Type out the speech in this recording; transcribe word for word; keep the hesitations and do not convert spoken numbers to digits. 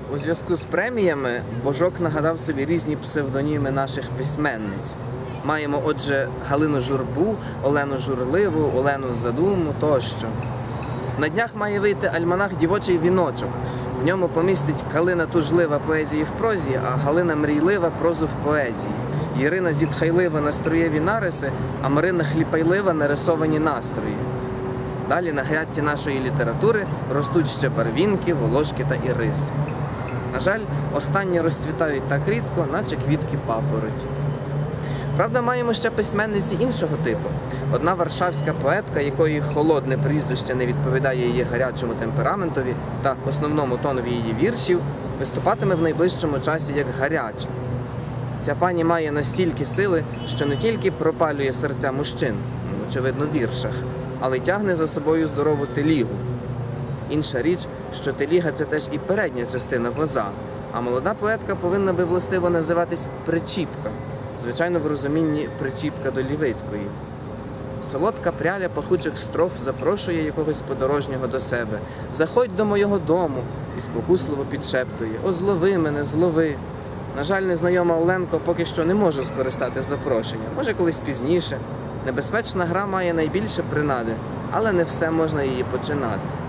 У зв'язку з преміями Божок нагадав собі різні псевдоніми наших письменниць. Маємо, отже, Галину Журбу, Олену Журливу, Олену Задуму тощо. На днях має вийти альманах «Дівочий віночок». В ньому помістить Калина тужлива поезії в прозі, а Галина мрійлива прозу в поезії. Ірина зітхайлива настроєві нариси, а Марина хліпайлива нарисовані настрої. Далі на грядці нашої літератури ростуть ще барвінки, волошки та іриси. На жаль, останні розцвітають так рідко, наче квітки папороті. Правда, маємо ще письменниці іншого типу. Одна варшавська поетка, якої холодне прізвище не відповідає її гарячому темпераментові та основному тонові її віршів, виступатиме в найближчому часі як гаряча. Ця пані має настільки сили, що не тільки пропалює серця мужчин, очевидно, в віршах, але й тягне за собою здорову телігу. Інша річ, що теліга – це теж і передня частина воза, а молода поетка повинна би властиво називатись причіпка, звичайно, в розумінні причіпка до Лівицької. Солодка пряля пахучих строф запрошує якогось подорожнього до себе. «Заходь до моєго дому» і спокусливо підшептує «О, злови мене, злови». На жаль, незнайома Оленко поки що не може скористатись запрошенням, може колись пізніше. Небезпечна гра має найбільше принади, але не все можна її починати.